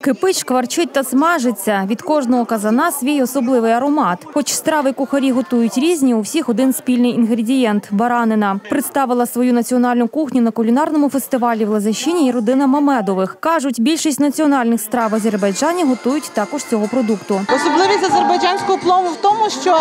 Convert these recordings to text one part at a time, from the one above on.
Кипить, шкварчить та смажиться. Від кожного казана свій особливий аромат. Хоч страви кухарі готують різні, у всіх один спільний інгредієнт – баранина. Представила свою національну кухню на кулінарному фестивалі в Лазащині і родина Мамедових. Кажуть, більшість національних страв в Азербайджані готують також з цього продукту. Особливість азербайджанського плову в тому, що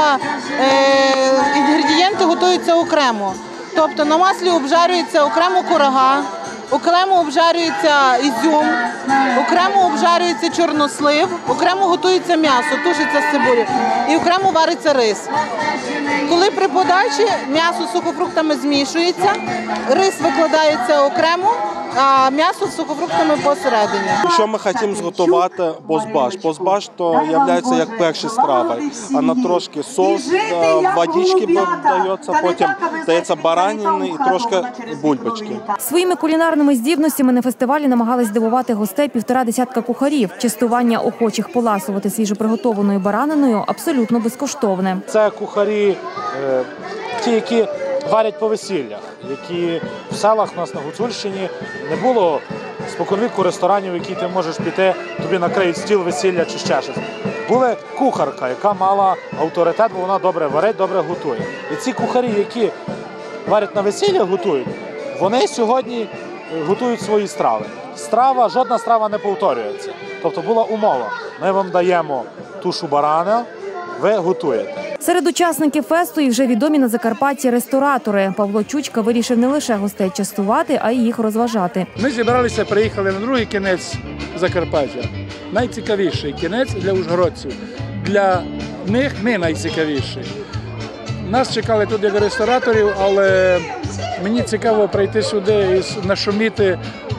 інгредієнти готуються окремо. Тобто на маслі обжарюється окремо курага, окремо обжарюється ізюм, окремо обжарюється чорнослив, окремо готується м'ясо, тушиться з цибулею і окремо вариться рис. Коли при подачі м'ясо з сухофруктами змішується, рис викладається окремо, а м'ясо з сухофруктами посередині. Що ми хочемо зготувати бозбаш? Бозбаш то є як перші страви, а на трошки соус, водички дається, потім дається баранини і трошки бульбочки. Своїми кулінарними здібностями на фестивалі намагались здивувати гостей 1,5 десятка кухарів. Частування охочих поласувати свіжоприготованою бараниною абсолютно безкоштовне. Це кухарі, ті, які варять по весіллях, які в селах у нас на Гуцульщині не було споконвіку ресторанів, в які ти можеш піти, тобі накриють стіл весілля чи ще щось. Була кухарка, яка мала авторитет, бо вона добре варить, добре готує. І ці кухарі, які варять на весілля, готують, вони сьогодні готують свої страви. Жодна страва не повторюється. Тобто була умова, ми вам даємо тушу барана, ви готуєте. Серед учасників фесту і вже відомі на Закарпатті ресторатори. Павло Чучка вирішив не лише гостей частувати, а й їх розважати. Ми зібралися, приїхали на другий кінець Закарпаття. Найцікавіший кінець для ужгородців. Для них ми найцікавіші. Нас чекали тут як рестораторів, але мені цікаво прийти сюди і нашуміти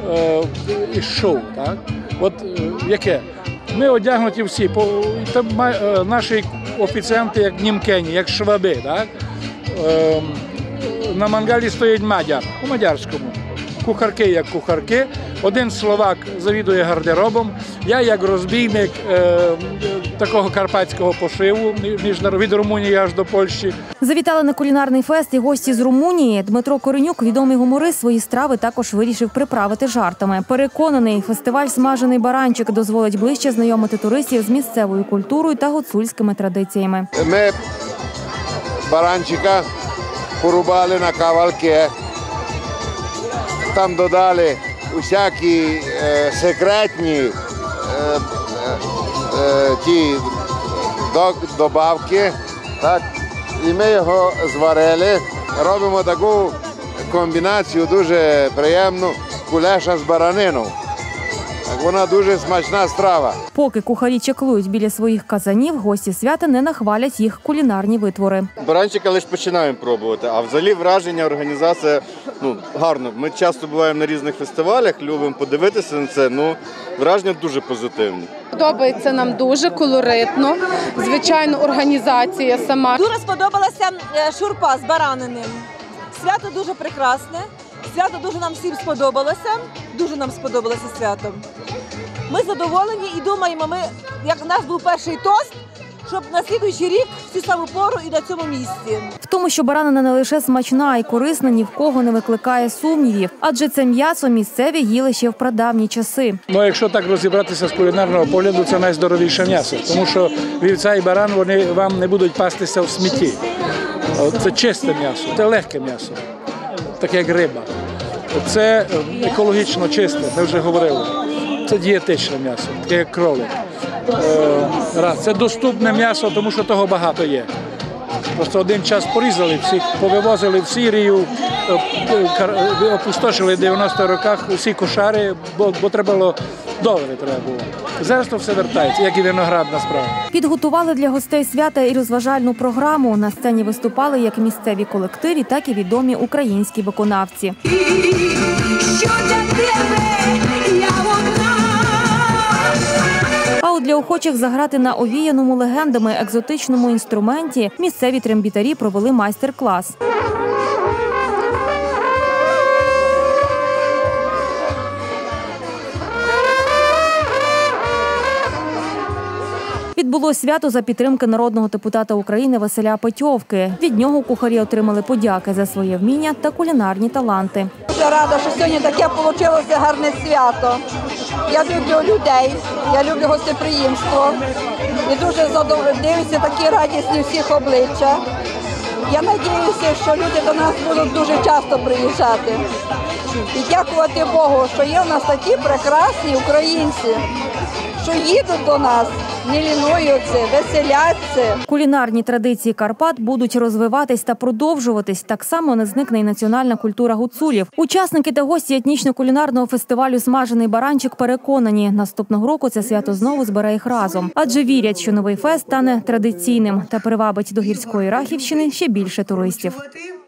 із шоу. Так? От яке? Ми одягнуті всі, там наші офіціанти як німкені, як шваби. Так? На мангалі стоїть мадяр, у мадярському. Кухарки як кухарки. Один словак завідує гардеробом, я як розбійник такого карпатського пошиву від Румунії аж до Польщі. Завітали на кулінарний фест і гості з Румунії. Дмитро Коренюк, відомий гуморист, свої страви також вирішив приправити жартами. Переконаний, фестиваль «Смажений баранчик» дозволить ближче знайомити туристів з місцевою культурою та гуцульськими традиціями. Ми баранчика порубали на кавалки. Там додали усякі секретні ті добавки, так, і ми його зварили. Робимо таку комбінацію дуже приємну кулеша з бараниною. Вона дуже смачна страва. Поки кухарі чеклують біля своїх казанів, гості свята не нахвалять їх кулінарні витвори. Баранчика лише починаємо пробувати, а взагалі враження, організація гарно. Ми часто буваємо на різних фестивалях, любимо подивитися на це, враження дуже позитивні. Подобається нам дуже колоритно, звичайно, організація сама. Дуже сподобалася шурпа з бараниним. Свято дуже прекрасне. Свято дуже нам всім сподобалося, дуже нам сподобалося свято. Ми задоволені і думаємо, як у нас був перший тост, щоб на слідуючий рік в цю саму пору і на цьому місці. В тому, що баранина не лише смачна, а й корисна, ні в кого не викликає сумнівів. Адже це м'ясо місцеві їли ще в прадавні часи. Якщо так розібратися з кулінарного погляду, це найздоровіше м'ясо. Тому що вівця і баран, вони вам не будуть пастися в смітті. Це чисте м'ясо, це легке м'ясо, таке як риба. Це екологічно чисте, ми вже говорили. Це дієтичне м'ясо, таке як кролик. Це доступне м'ясо, тому що того багато є. Просто один час порізали, всіх повивозили в Сирію, опустошили в 90-х роках усі кошари, бо треба було долари. Зараз то все вертається, як і виноградна справа. Підготували для гостей свята і розважальну програму. На сцені виступали як місцеві колективи, так і відомі українські виконавці. А от для охочих заграти на овіяному легендами екзотичному інструменті місцеві трембітарі провели майстер-клас. Відбулось свято за підтримки народного депутата України Василя Петьовки. Від нього кухарі отримали подяки за своє вміння та кулінарні таланти. Дуже рада, що сьогодні таке вийшло гарне свято. Я люблю людей, я люблю гостеприємство. І дуже дивлюся такі радісні всіх обличчя. Я сподіваюся, що люди до нас будуть дуже часто приїжджати. І дякувати Богу, що є в нас такі прекрасні українці, що їдуть до нас, не лінуються, веселяться. Кулінарні традиції Карпат будуть розвиватись та продовжуватись. Так само не зникне і національна культура гуцулів. Учасники та гості етнічно-кулінарного фестивалю «Смажений баранчик» переконані, наступного року це свято знову збере їх разом. Адже вірять, що новий фест стане традиційним та привабить до гірської Рахівщини ще більше туристів.